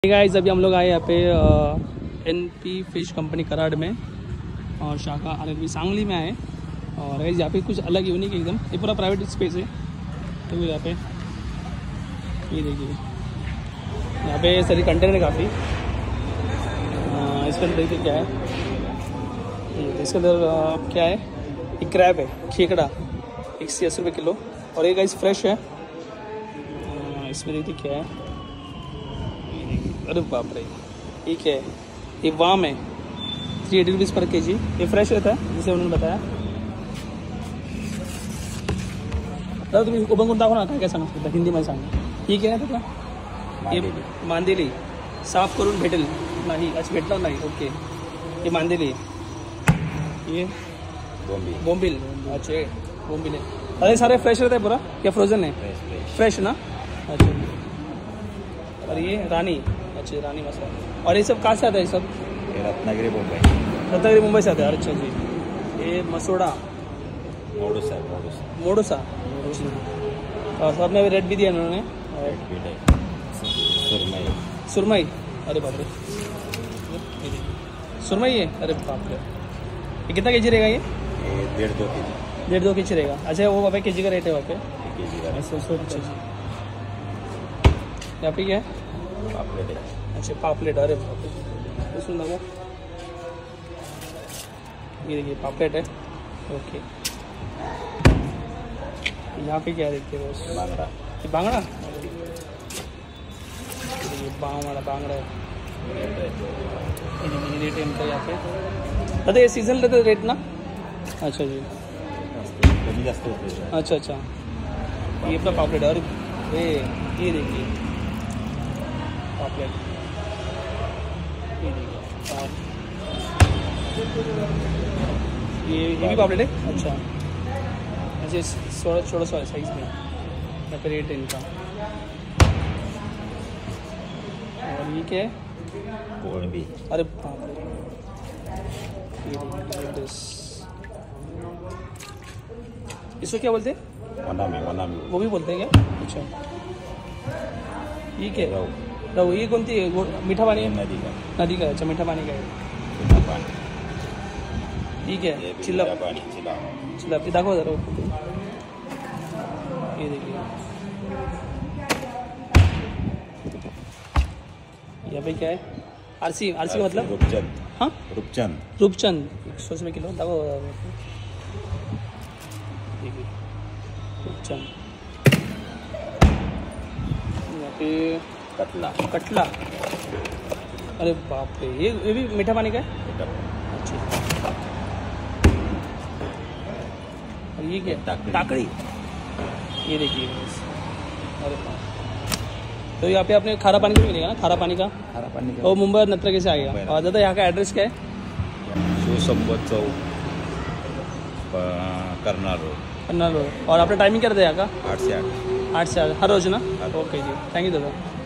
Guys अभी हम लोग आए यहाँ पे एनपी फिश कंपनी कराड़ में और शाखा आरएनबी सांगली में आए। और गाइस यहाँ पे कुछ अलग यूनिक एकदम, ये पूरा प्राइवेट स्पेस है। तो यहाँ पे ये देखिए, यहाँ पे सारी कंटेनर काफ़ी। इसके अंदर देखिए क्या है, इसके अंदर क्या है, एक क्रैब है, खेकड़ा 180 रुपये किलो। और ये गाइस फ्रेश है। इसमें देखिए क्या है, अरे बाप रे, ठीक है, ये वाम है 380 रुपीज़ पर केजी। ये फ्रेश रहता है जैसे उन्होंने बताया। दादा तुम्ही ओपन दाखव ना, काय काय सांगा हिंदी में सांगा। ठीक आहे ना तुला, ये मांदेली साफ करून भेटेल नाही, अच्छा भेटला नाही, ओके। ये मांदेली, ये बोम्बिल, अच्छा बोम्बिल है। अरे सारे फ्रेश रहता है पूरा, क्या फ्रोजन है? फ्रेश ना, अच्छा। और ये रानी, अच्छा रानी मसाला। और ये सब कहाँ से आता है? सब रत्नागिरी मुंबई। रत्नागिरी मुंबई से आता है, अच्छा जी। ये मसोड़ा, मोडोसा। और साथ में रेड भी दिया इन्होंने, सुरमई। अरे बाप रे, सुरमई है, अरे बाप रे। ये कितना केजी रहेगा? ये 1.5-2 केजी रहेगा। अच्छा वो वहाँ पे केजी का रेट है वहाँ पे? अच्छा जी। यहाँ पे क्या है? पापलेट है। अच्छा पापलेट, अरे बाप रे, सुन लगा। ये देखिए पापलेट है, ओके। यहाँ पे क्या देखते हो? बांगड़ा। ये बांगड़ा, ये बांगड़ा है। ये रेट इनका यहाँ पे। दादा ये सीजन रहता है रेट ना? अच्छा जी, अच्छा अच्छा। ये अपना पापलेट, अरे ये देखिए पापलेट, ये देखिए। और ये भी पापलेट है, अच्छा। अच्छा 1600 साइज में यहाँ पे रेट है इनका। और ये क्या है? कोलंबी। अरे बाप रे, इसको क्या बोलते हैं? वनामी। वो भी बोलते हैं क्या? अच्छा। ये क्या है? रवू। ये कौन सी मीठा पानी है? नदी का, अच्छा मीठा पानी का है, ठीक है। चिल्ला ये दाखव जरा, ये देखिए। यहाँ पे क्या है? आरसी का मतलब रूपचंद। हाँ रूपचंद 100 रुपये किलो। दाखव देखिए रूपचंद। यहाँ पे कटला, अरे बाप रे, ये भी मीठा पानी का है, अच्छा। और ये क्या? टाकड़ी, ये देखिए। अरे बाप, तो यहाँ पे आपने खारा पानी भी मिलेगा ना? खारा पानी का वो मुंबई नत्रके से आएगा। और दादा यहाँ का एड्रेस क्या है? सुसंपत चौक, करनाल रोड। और आपका टाइमिंग क्या रहता है यहाँ का? 8 से 8 8 से 8 हर रोज ना? ओके जी, थैंक यू दादा।